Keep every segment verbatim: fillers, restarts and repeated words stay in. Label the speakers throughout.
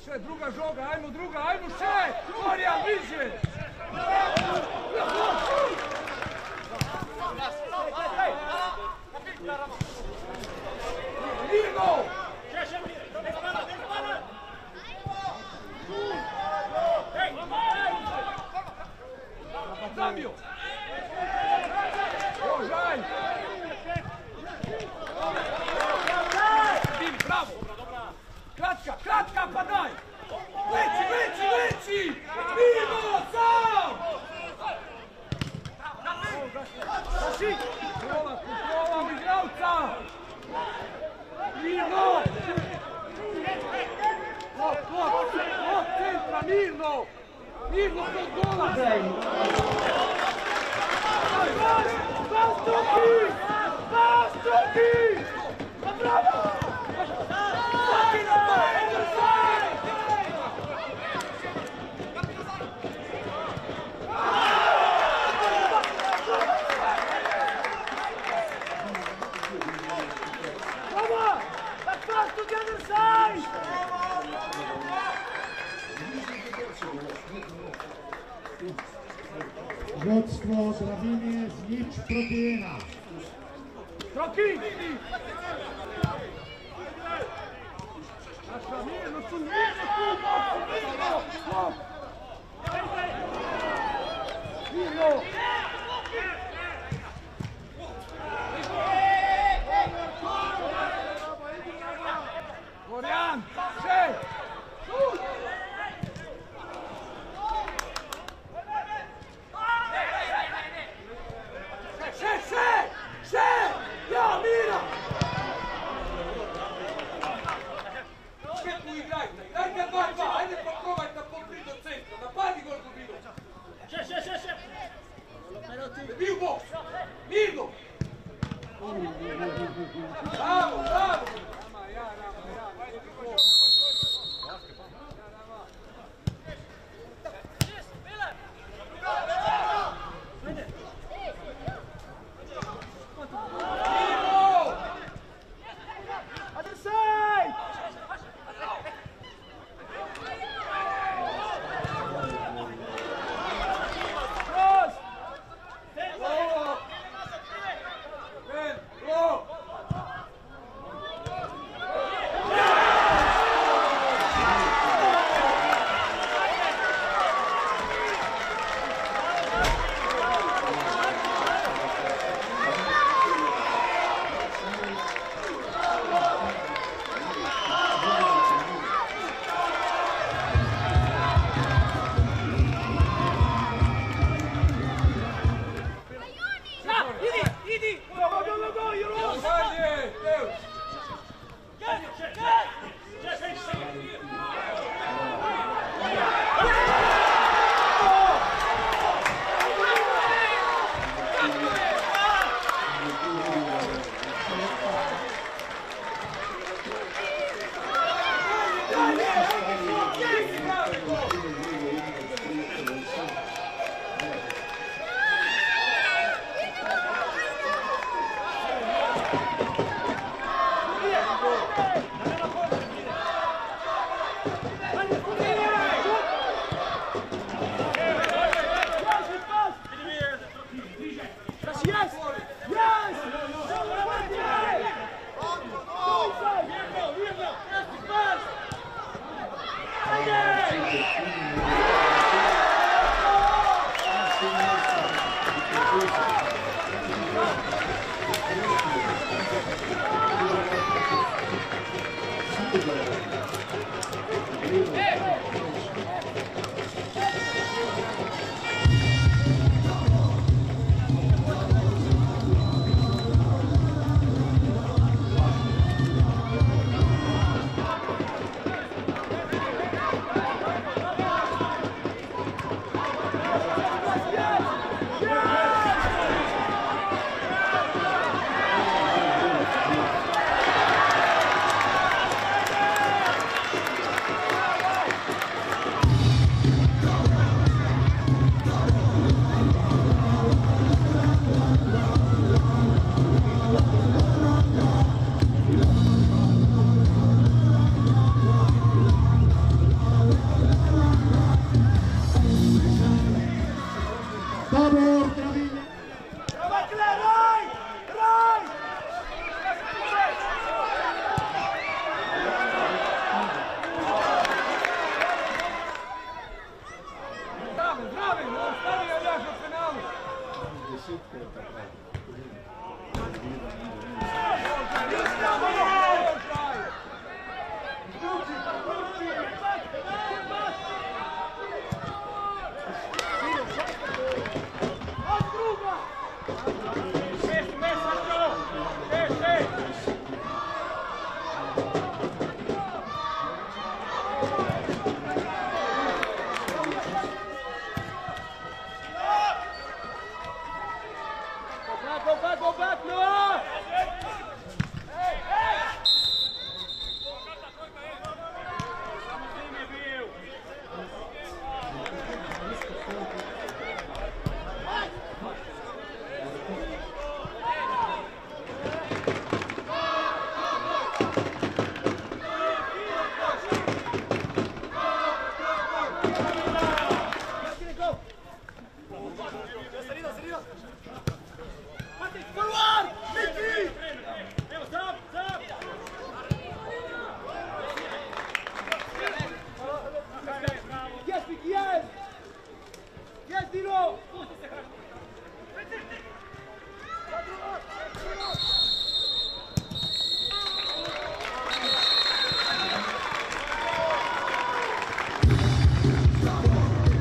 Speaker 1: Še, druga žoga, ajmo druga, ajmo še! Florijan, bliže! Mirno! Zabio! Božaj! Tim, bravo! Kratka, kratka, pa daj! Leći, leći, leći! Mirno, sam! Zaši! Kontrola, kontrola, igravca! Mirno! Lop, lop, lop, centra, mirno! Mirno, kod gola! Pastuki! Pastuki! Bravo! Svaki na pajedu, saj! Bravo! Tak Pastuk, jeden saj!
Speaker 2: Vodstvo Dravinje z nič proti ena.
Speaker 1: Troki! Naša mirno su, mirno su! Mirno! Mirno! Florijan! Še! Še, še! Še! Ja, Mira! Šetnu igrajte, dajte dva dva, ajde probajte po tri do centra, napadi gol Dubinović.
Speaker 3: Še, še, še, še!
Speaker 1: go back, go back, Noah!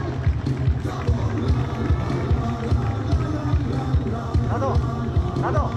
Speaker 3: Nado, Nado.